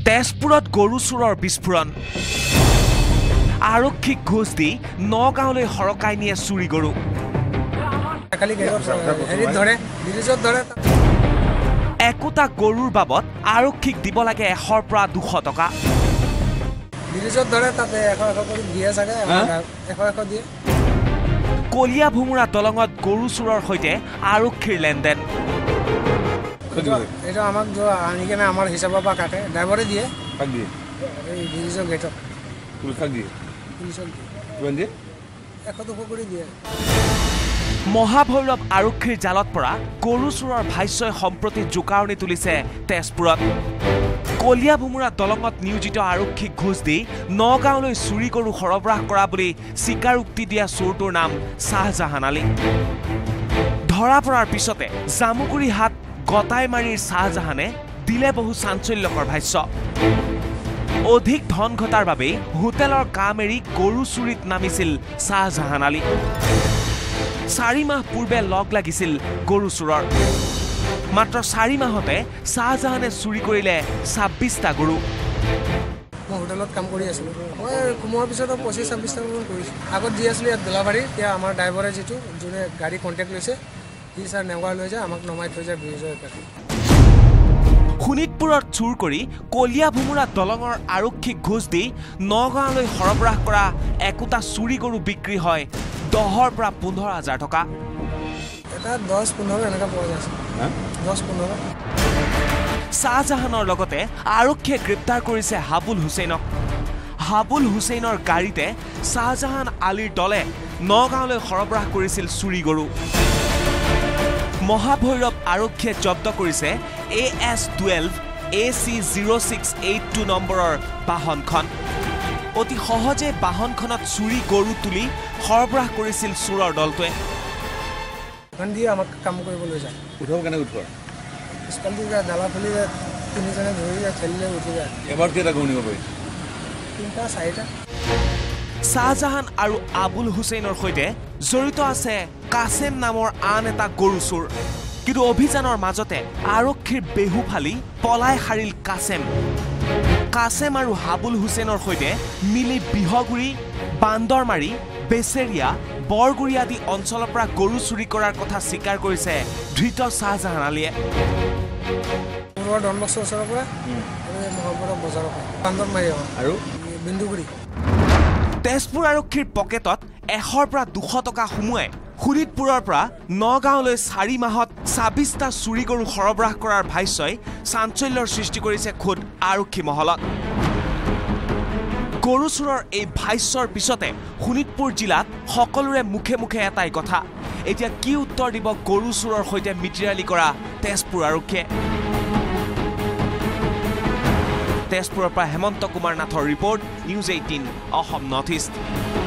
তেজপুৰত গৰু চুৰৰ বিস্ফোৰণ আৰক্ষীক ঘোষ দি নগাঁৱলৈ হৰকাই নিয়ে চুৰি গৰু একোটা গৰুৰ বাবদ আৰক্ষীক দিব লাগে 100 পৰা 200 টকা কলিয়া ভুমুৰা দলঙত গৰু চুৰৰ সৈতে আৰক্ষীৰ লেনদেন এটা আমাক আনি কেনে আমাৰ হিচাপৰ পৰা কাটে ড্ৰাইভাৰে দিয়ে এই ব্ৰিজৰ গেটত মহাভৈৰৱ আৰক্ষীৰ জালত পৰা গৰু চুৰৰ ভাষ্যই সম্প্ৰতি জোকাৰণি তুলিছে তেজপুৰত কলিয়া ভুমুৰা দলঙত নিয়োজিত আৰক্ষীক ঘোষ দি নগাঁৱলৈ চুৰি গৰু সৰবৰাহ কৰা বুলি স্বীকাৰোক্তি দিয়া চোৰটোৰ নাম শ্বাহজাহান আলী ধৰা পৰাৰ পিছতে জামুগুৰি হাত গটাইমাৰীৰ শ্বাহজাহানে দিলে বহু চাঞ্চল্যকৰ ভাষ্য অধিক ধন ঘটাৰ বাবে হোটেলৰ কাম এৰি গৰু চুৰিত নামিছিল শ্বাহজাহান আলী 4 মাহ পূৰ্বে লগ লাগিছিল গৰু চুৰৰ মাত্ৰ 4 মাহতে শ্বাহজাহানে চুৰি কৰিলে 26টা গৰু মই হোটেলত কাম কৰি আছিলোঁ মই কুমাৰ পিছত 25-26টা মান কৰিছোঁ আগত দি আছিলোঁ ইয়াত দোলাবাৰী এতিয়া আমাৰ ড্ৰাইভাৰে যোনে গাড়ী কণ্টেক্ট লৈছে সি ছাৰ নেওয়া লৈ যায় আমাক নমাই থৈ যায় ব্ৰিজৰ কাষে শোণিতপুৰত চুৰ কৰি কলিয়া ভুমুৰা দলঙৰ আৰক্ষীক ঘোষ দি নগাঁৱলৈ সৰবৰাহ কৰা একোটা চুৰি গৰু বিক্ৰী হয় 10 পৰা 15,000 টকা এটা 10-15 এনেকা পোৱা যায় 10-15 শ্বাহজাহানৰ লগতে আৰক্ষীয়ে গ্ৰেপ্তাৰ কৰিছে হাবুল হুছেইনক হাবুল হুছেইনৰ গাড়ীতে শ্বাহজাহান আলীৰ দলে নগাঁৱলৈ সৰবৰাহ কৰিছিল চুৰি গৰু মহাভৈৰৱ আৰক্ষীয়ে জব্দ কৰিছে AS12 AC0682 নম্বৰৰ বাহনখন অতি সহজে বাহনখনত চুৰি গৰু তুলি সৰবৰাহ কৰিছিল চুৰৰ দলটোৱে দিয়ে আমাক কাম কৰিবলৈ যায় উঠাব কেনে উঠোৱা স্পলটি ডালা ফুলি তিনিজনে ধৰি খেলিলে উঠি যায় এবাৰ কেইটা গৰু নিব পাৰি 3টা 4টা শ্বাহজাহান আৰু আবুল হুছেইনৰ সৈতে জড়িত আছে কাছেম নামৰ আন এটা গৰু চুৰ কিন্তু অভিযানৰ মাজতে আৰক্ষীৰ বেহু ফালি পলাই হাৰিল কাছেম আৰু হাবুল হুছেইনৰ সৈতে মিলি বিহগুৰি বান্দৰমাৰী বেচেৰিয়া বৰগুৰি আদি অঞ্চলৰ পৰা গৰু চুৰি কৰাৰ কথা স্বীকাৰ কৰিছে ধৃত শ্বাহজাহান আলীয়ে ডনবক্সৰ ওচৰৰ পৰা মহাভৈৰৱ বজাৰৰ পৰা বান্দৰমাৰী আৰু বিন্দুগুৰি তেজপুৰ আৰক্ষীৰ পকেটত 100 পৰা 200 টকা সোমোৱাই শোণিতপুৰৰ পৰা নগাঁৱলৈ 4 মাহত 26টা চুৰি গৰু সৰবৰাহ কৰাৰ ভাষ্যই চাঞ্চল্যৰ সৃষ্টি কৰিছে খোদ আৰক্ষী মহলত গৰু চুৰৰ এই ভাষ্যৰ পিছতে শোণিতপুৰ জিলাত সকলোৰে মুখে মুখে এটাই কথা এতিয়া কি উত্তৰ দিব গৰু চুৰৰ সৈতে মিতিৰালি কৰা তেজপুৰ আৰক্ষীয়ে তেজপুৰৰ পৰা হেমন্ত কুমাৰ নাথৰ report news 18 Assam north east